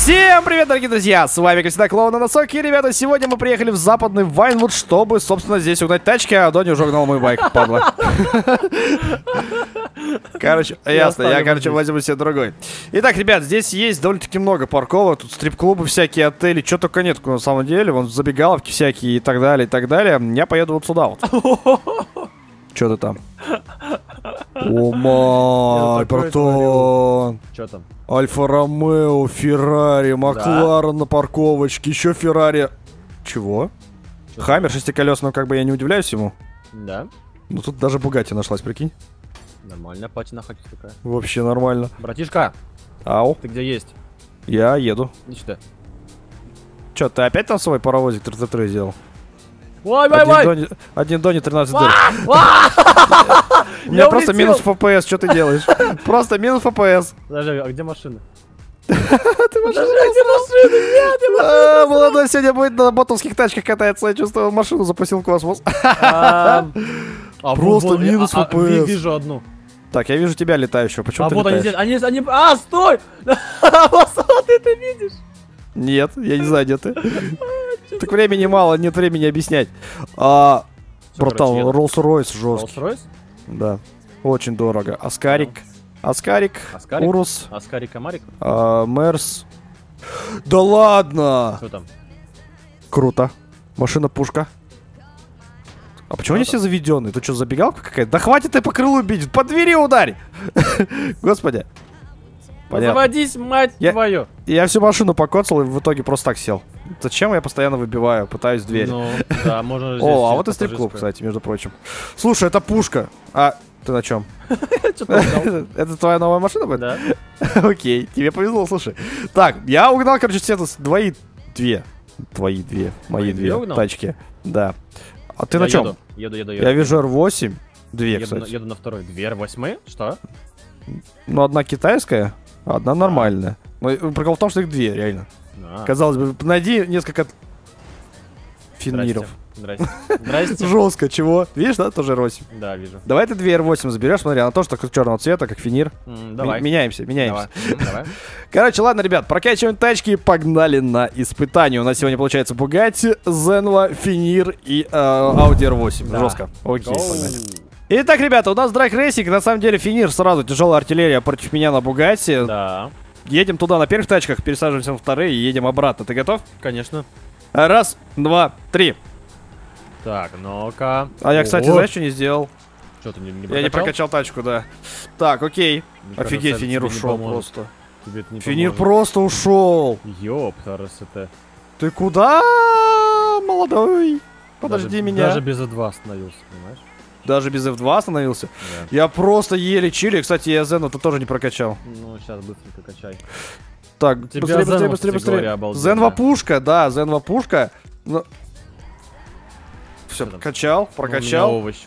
Всем привет, дорогие друзья! С вами, как всегда, Клоун на носок. И, ребята, сегодня мы приехали в западный Вайнвуд, чтобы, собственно, здесь угнать тачки, а Дони уже угнал мой байк, падла. Короче, ясно, я, возьму себе другой. Итак, ребят, здесь есть довольно-таки много парковок. Тут стрип-клубы всякие, отели, что только нет, на самом деле. Вон забегаловки всякие и так далее, и так далее. Я поеду вот сюда вот. Что ты там? О май, братан. Что там? Альфа Ромео, Феррари, Макларен на парковочке, еще Феррари. Чего? Хаммер шестиколесный, как бы я не удивляюсь ему. Да. Ну тут даже Бугатти нашлась, прикинь. Нормальная патина хоть такая. Вообще нормально. Братишка, Ау. ты где есть? Я еду. Иди сюда. Че, ты опять там свой паровозик 33 сделал? Ой. Один Дони 13 дыр. У меня просто минус ФПС, что ты делаешь? Просто минус ФПС. Подожди, а где машина? Ты машина? Молодой сегодня будет на ботовских тачках кататься. Я чувствую, машину запустил в космос. Просто минус ФПС. Вижу одну. Так, я вижу тебя летающего. Почему ты летаешь? Они... А, стой! Ты это видишь? Нет, я не знаю, где ты. Так времени мало, нет времени объяснять. Братан, Rolls-Royce жесткий. Rolls-Royce? Да, очень дорого. Аскарик, Урус, Аскарик, Амарик? Мерс. Да ладно! Что там? Круто. Машина-пушка. А почему они все заведенные? Ты что, забегалка какая-то? Да хватит ты по крылу бить, по двери ударь! Господи. Понятно. Заводись, мать твою! Я всю машину покоцал и в итоге просто так сел. Зачем я постоянно выбиваю, пытаюсь дверь? Ну, да, можно здесь. О, а вот и стрип-клуб, кстати, между прочим. Слушай, это пушка. А ты на чем? Это твоя новая машина будет? Да. Окей, тебе повезло, слушай. Так, я угнал, короче, все мои две тачки. Да. А ты на чем? Еду. Я вижу R8. Две, кстати. Еду на второй. Две R8? Что? Ну, одна китайская, а одна нормальная. Но прикол в том, что их две, реально. Казалось бы, найди несколько финиров. Здрасте. Жестко, чего? Видишь, да, тоже R8? Да, вижу. Давай ты две R8 заберешь, смотри, она тоже такого черного цвета, как финир. Давай. Меняемся. Давай. Короче, ладно, ребят, прокачиваем тачки и погнали на испытание. У нас сегодня получается Bugatti, Zenva, финир и Audi R8. Да. Жестко. Окей, погнали. Итак, ребята, у нас драг-рейсинг. На самом деле финир сразу тяжелая артиллерия против меня на Bugatti. Да. Едем туда на первых тачках, пересаживаемся на вторые и едем обратно. Ты готов? Конечно. Раз, два, три. Так, ну-ка. А я, кстати, знаешь, что не сделал? Что, ты не прокачал? Я не прокачал тачку, да. Так, окей. Офигеть, финир ушел просто. Финир просто ушел. Ёптарасоте. Ты куда, молодой? Подожди меня. Даже без E2 остановился, понимаешь? Даже без F2 остановился? Да. Я просто еле чили. Кстати, я Зену-то тоже не прокачал. Ну, сейчас быстренько качай. Так, быстрее. Зенва пушка, да, Зенва пушка. Но... Все, качал, прокачал. Овощи.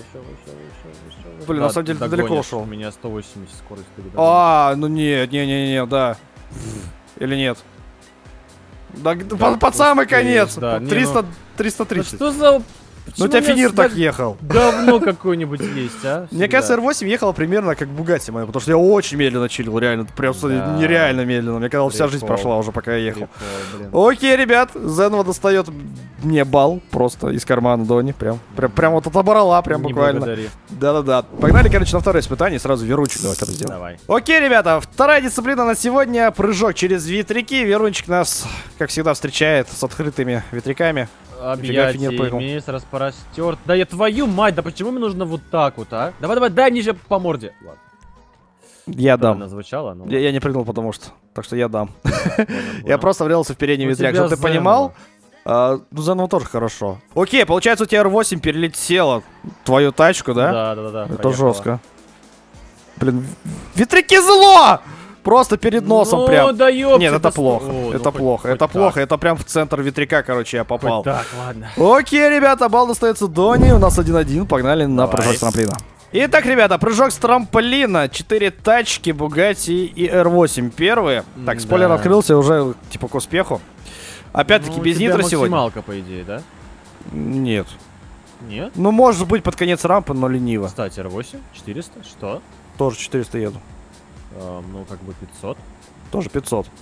Блин, на самом деле ты далеко ушел. У меня 180 скорость. Ну не, да. Или нет? Да, под самый конец. 330. Что за... Ну у тебя финир так ехал. Говно какое-нибудь есть, а? Мне кажется, R8 ехала примерно как Bugatti моя, потому что я очень медленно чилил, реально, просто нереально медленно. Мне казалось, вся жизнь прошла уже, пока я ехал. Окей, ребят, Зенва достает мне балл просто из кармана Дони, прям вот отобрала, прям буквально. Да. Погнали, короче, на второе испытание, сразу верунчик давай сделаем. Давай. Окей, ребята, вторая дисциплина на сегодня, прыжок через ветряки. Верунчик нас, как всегда, встречает с открытыми ветряками. Объятиями с распростерт. Да я твою мать, да почему мне нужно вот так вот, а? Давай, дай мне же по морде. Ладно. Я дам. Звучало, но... Я не прыгнул, потому что. Так что я дам. Я просто врезался в передний ветряк. Чтобы ты понимал, ну Зенва тоже хорошо. Окей, получается, у тебя R8 перелетела твою тачку, да? Да. Это жестко. Блин, ветряки зло! Просто перед носом прям. Да ёпта, нет, это плохо. Это плохо. Это прям в центр ветряка, короче, я попал. Так, ладно. Окей, ребята, балл достается Дони. У нас 1-1. Погнали на прыжок с трамплина. Итак, ребята, прыжок с трамплина. 4 тачки, Bugatti и R8 первые. Так, спойлер открылся уже, типа, к успеху. Опять-таки, без нитро сегодня. Максималка, по идее, да? Нет. Нет? Ну, может быть, под конец рампы, но лениво. Кстати, R8, 400, что? Тоже 400 еду. Ну, как бы 500. Тоже 500.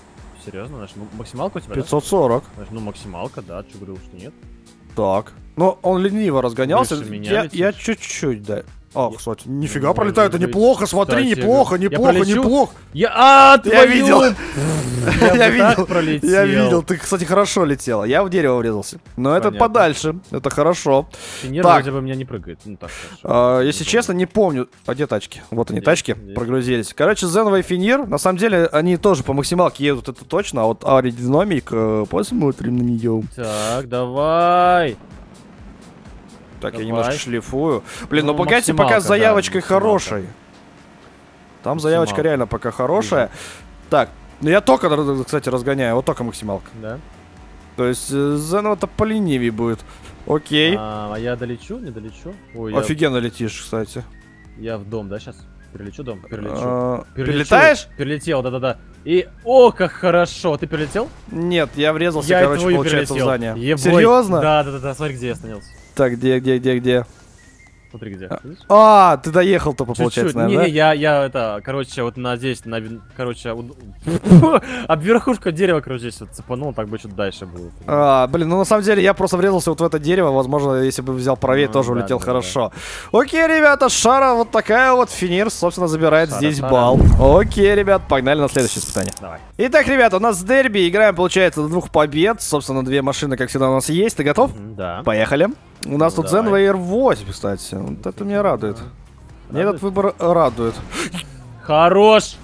Серьезно? Значит, максималка у тебя, 540. да? Значит, ну, максималка, да, что говорил, что нет. Так. Но он лениво разгонялся. Выше меня Я чуть-чуть, да. А, кстати, нифига пролетает, это неплохо, смотри, Кстати, неплохо, я неплохо, пролечу? неплохо. Я видел. Я видел, пролетел. я видел, ты, кстати, хорошо летела. Я в дерево врезался. Но этот Понятно. подальше, это хорошо. Финир Так. вроде бы меня не прыгает. Ну, так, хорошо. Если честно, не помню. А где тачки? Вот они, Здесь, тачки, здесь. прогрузились. Короче, Зенова и Финир, на самом деле, они тоже по максималке едут, это точно. А вот аэродинамик, посмотрим на нее. Так, давай. Так, я Давай. немножко шлифую. Блин, Ну, ну Бугатти пока максималка, с заявочкой да, хорошей. Там заявочка Максималка. реально пока хорошая. Так, ну я только, кстати, разгоняю, вот только максималка. Да. То есть Зенова-то поленивее будет. Окей. А я долечу, не долечу? Ой, Офигенно летишь, кстати. я в дом, да, сейчас? Перелечу дом? Перелечу. Перелетаешь? Перелетел, да-да-да. И, о, как хорошо. Ты перелетел? Нет, я врезался, Я и короче, твою получается, в перелетел. здание. Ебой. Серьезно? Да-да-да, смотри, где я остановился. Так, где? Смотри, где. Видишь? А, ты доехал-то, получается, Чуть-чуть. наверное, Не-не, я это, короче, вот на здесь, короче, об верхушку дерева, короче, здесь вот цепанул, так бы что-то дальше было. Блин, ну на самом деле я просто врезался вот в это дерево. Возможно, если бы взял правее, Ну, тоже да, улетел да, хорошо. Окей, ребята, шара вот такая вот. Финир, собственно, забирает Шара, здесь шара. балл. Окей, ребят, погнали на следующее испытание. Давай. Итак, ребята, у нас дерби. Играем, получается, до 2 побед. Собственно, 2 машины, как всегда, у нас есть. Ты готов? Да. Поехали. У нас Ну, тут давай. Zenva R8, кстати. Вот это меня радует. Мне этот выбор радует. Хорош!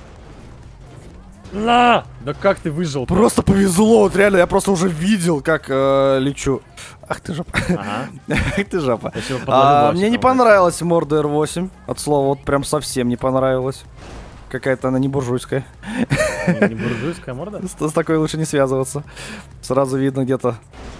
На! Да как ты выжил? Просто повезло, вот реально, я просто уже видел, как лечу. Ах ты жопа. Ага. Ах ты жопа. Спасибо, подложил Мне не вообще, понравилась морда R8. От слова, вот прям совсем не понравилась. Какая-то она не буржуйская. Не буржуйская морда? С такой лучше не связываться. Сразу видно где-то.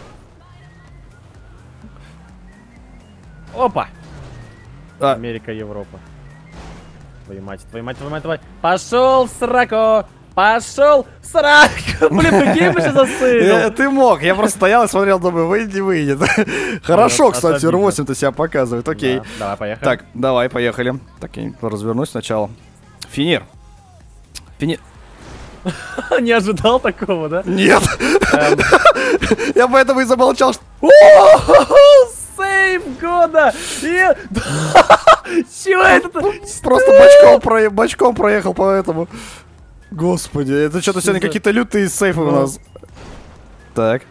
Опа! А. Америка, Европа. Твою мать, твою мать, твою мать, твою мать. Пошел в сраку! Пошел в сраку! Блин, прикинь, мы сейчас засыпал. Ты мог, я просто стоял и смотрел, думаю, выйдет, не выйдет. Хорошо, Вот, кстати, обидно. R8-то себя показывает, окей. Да, давай, поехали. Так, давай, поехали. Так, я развернусь сначала. Финир. Не ожидал такого, да? Нет! Я поэтому и замолчал, что... Сейв года! Чего это? Просто бочком проехал, поэтому... Господи, это что-то сегодня какие-то лютые сейфы у нас. Так.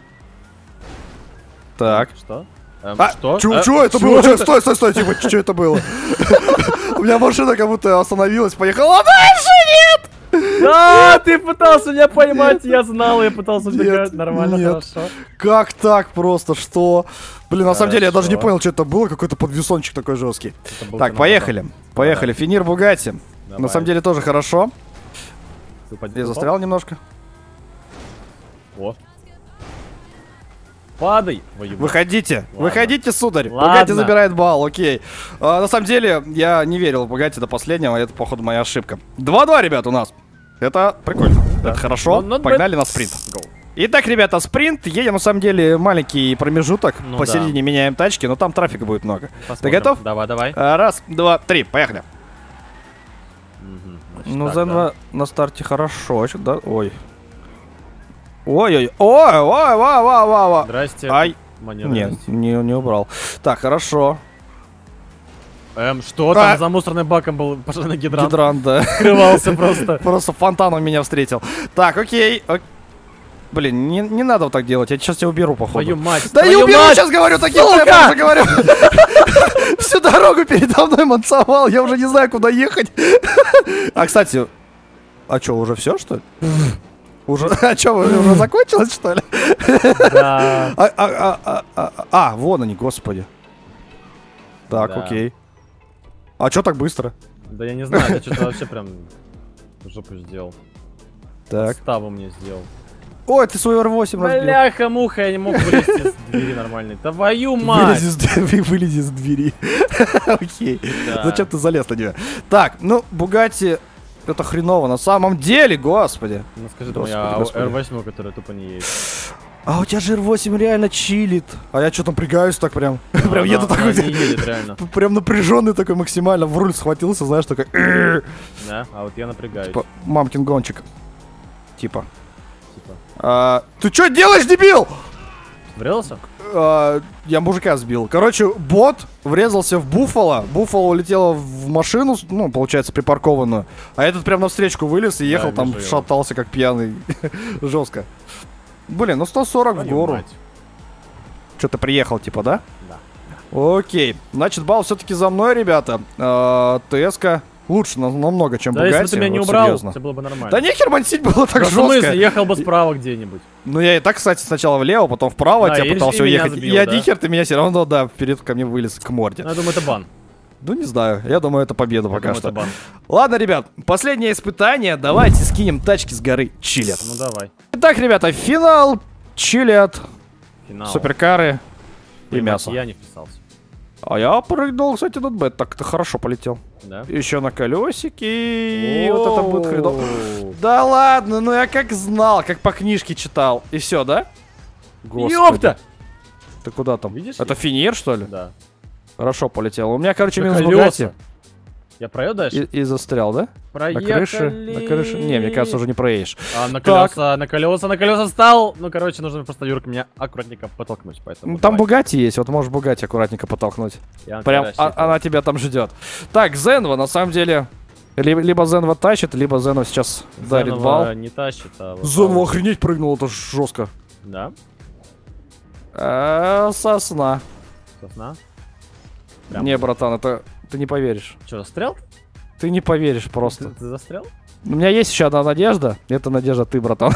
Так. Что? Что? Чё это было? Стой, типа, что это было? У меня машина как будто остановилась, поехала дальше, нет! А, ты пытался меня поймать, я знал, я пытался убегать. Нормально, хорошо. Как так просто, что? Блин, на самом деле я даже не Хорошо. понял, что это было, какой-то подвесончик такой жесткий. Это был Так, канал, поехали. Поехали, Финир Бугатти. На Давай. самом деле тоже хорошо. Ты Я застрял немножко. О. Падай! твою мать. Выходите, Ладно. выходите, сударь. Ладно. Бугатти забирает балл, окей. На самом деле, я не верил в Бугатти до последнего, это, походу, моя ошибка. 2-2, ребят, у нас. Это прикольно, Да. это хорошо. Но- Погнали на спринт. Go. Итак, ребята, спринт. Едем, на самом деле, маленький промежуток. Ну Посередине меняем тачки, но там трафика будет много. Посмотрим. Ты готов? Давай, давай. Раз, два, три, поехали. Мгм, значит, Ну, так, Зенва на старте хорошо, да? Ой. Ой. Здрасте. Ай. Маневренность. Нет, не убрал. Так, хорошо. Что там за мусорным баком был пожарный гидрант? Гидрант, да. Открывался просто. Просто фонтаном меня встретил. Так, окей. Блин, не надо вот так делать, я сейчас тебя уберу, походу. Твою мать. Да я твою уберу, мать! сейчас говорю, таким темпом же говорю. Всю дорогу передо мной мансовал, я уже не знаю, куда ехать. А, кстати, а что, уже все, что ли? Уже, а что, уже закончилось, что ли? Да. Вон они, господи. Так, Да. окей. А что так быстро? Да я не знаю, я что-то вообще прям в жопу сделал. Так. Ставу мне сделал. Ой, ты свой R8 разбил. Бляха-муха, я не мог вылезти с двери нормальной. Твою мать! Вылези из двери. Окей. Да. Зачем ты залез на нее? Так, ну, Бугатти, это хреново на самом деле, господи. Ну скажи, Господи, моя господи. R8, которая тупо не едет. А у тебя же R8 реально чилит. А я что там напрягаюсь так прям. Прям еду Она такой. не едет реально. Прям напряженный такой максимально. В руль схватился, знаешь, такой. Да, а вот я напрягаюсь. Типа, мамкин гонщик. Типа. Ты что делаешь, дебил? Врезался? Я мужика сбил. Короче, бот врезался в Буффало. Буффало улетело в машину, ну, получается, припаркованную. А этот прям навстречку вылез и ехал, там шатался как пьяный. Жестко. Блин, ну 140 в гору. Что-то приехал, типа, да? Да. Окей. Значит, балл все-таки за мной, ребята. ТС-ка лучше намного, чем Бугатти. Да, если бы ты меня не убрал, все было бы нормально. Да нехер мансить было так жестко. В смысле, ехал бы справа где-нибудь. Ну, я и так, кстати, сначала влево, потом вправо, да, тебя пытался уехать. Сбил, я да? нихер, ты меня все равно, да, вперед ко мне вылез к морде. Ну, я думаю, это бан. Ну, не знаю, я думаю, это победа пока что. Это бан. Ладно, ребят, последнее испытание. Давайте скинем тачки с горы Чилят. Ну, давай. Итак, ребята, финал Чилят. Финал. Суперкары и мясо. Я не вписался. А я прыгнул, кстати, над бет. Так, ты хорошо полетел. Да? Еще на колесике. И вот это будет хреново. Да ладно, ну я как знал, как по книжке читал. И все, да? Господи. Ёпта! Ты куда там? Видишь? Это финир, что ли? Да. Хорошо полетел. У меня, короче, На минус колеса. Бугатти. Я проеду дальше? И застрял, да? Проехали. На крыше. Не, мне кажется, уже не проедешь. На колеса встал. Ну, короче, нужно просто, Юрка, меня аккуратненько потолкнуть, поэтому... Ну, там Бугатти есть, вот можешь Бугатти аккуратненько потолкнуть. Прям она тебя там ждет. Так, Зенва, на самом деле, либо Зенва тащит, либо Зенва сейчас дарит балл. Не тащит, а... Зенва охренеть прыгнул, это жестко. Да? Сосна. Сосна? Не, братан, это ты не поверишь. Что, застрял? Ты не поверишь просто. Ты застрял? У меня есть еще одна надежда. Это надежда ты, братан.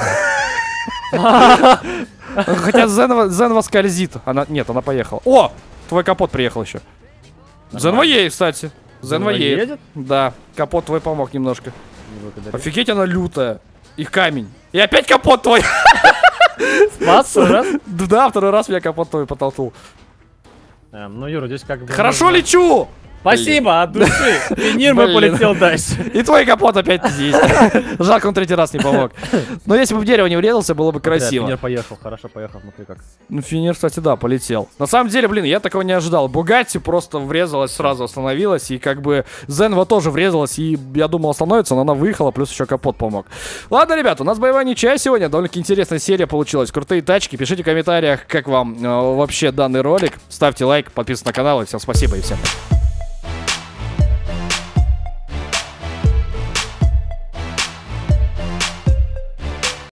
Хотя Зенва скользит. Нет, она поехала. О! Твой капот приехал еще. Зенва едет, кстати. Зенва едет. Да, капот твой помог немножко. Офигеть, она лютая. И камень. И опять капот твой. Спас второй раз? Да, второй раз меня капот твой потолкнул. Ну, Юра, здесь как бы... Хорошо лечу! Спасибо, от души. Финир мой полетел дальше. И твой капот опять здесь. Жалко, он третий раз не помог. Но если бы в дерево не врезался, было бы красиво. Финир поехал, хорошо поехал, смотри как. Ну, Финир, кстати, да, полетел. На самом деле, блин, я такого не ожидал. Бугатти просто врезалась, сразу остановилась. И как бы Зенва тоже врезалась. И я думал, остановится, но она выехала, плюс еще капот помог. Ладно, ребята, у нас боевая ничья сегодня. Довольно-таки интересная серия получилась. Крутые тачки. Пишите в комментариях, как вам вообще данный ролик. Ставьте лайк, подписывайтесь на канал. И всем спасибо и всем пока.